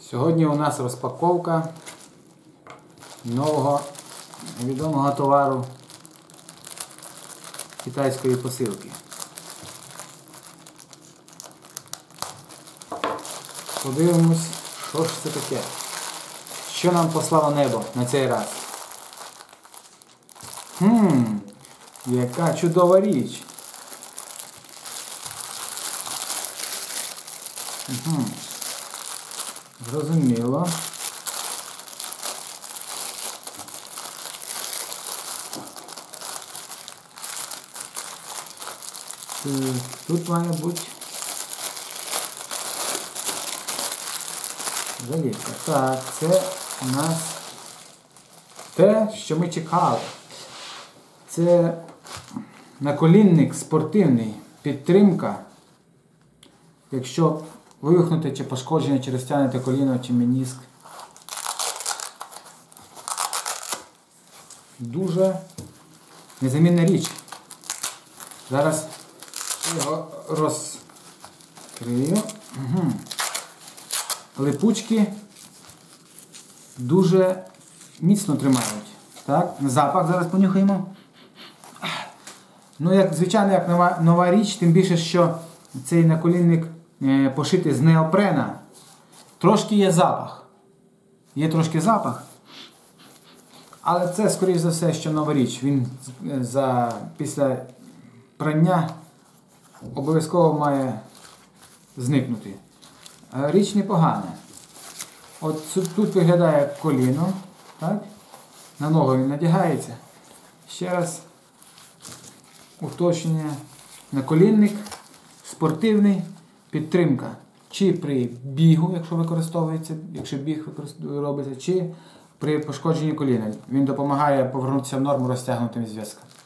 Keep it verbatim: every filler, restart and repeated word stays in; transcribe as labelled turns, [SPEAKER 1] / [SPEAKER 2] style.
[SPEAKER 1] Сьогодні у нас розпаковка нового відомого товару китайської посилки. Подивимось, що ж це таке. Що нам послало небо на цей раз? Хм, яка чудова річ. Угу. Зрозуміло. Тут має бути заліпка. Так, це у нас те, що ми чекали. Це наколінник спортивний, підтримка. Якщо вивихнути чи пошкодження, чи розтягнути коліно, чи меніск. Дуже незамінна річ. Зараз його розкрию. Угу. Липучки дуже міцно тримають. Так, запах зараз понюхаємо. Ну, як, звичайно, як нова, нова річ, тим більше, що цей наколінник е, пошитий з неопрена. Трошки є запах. Є трошки запах. Але це, скоріш за все, що нова річ. Він за, після прання обов'язково має зникнути. Річ непогана. От тут виглядає як коліно. Так? На ногу він надягається. Ще раз уточнення. Наколінник спортивний, підтримка. Чи при бігу, якщо використовується, якщо біг робиться, чи при пошкодженні коліна. Він допомагає повернутися в норму розтягнутим зв'язком.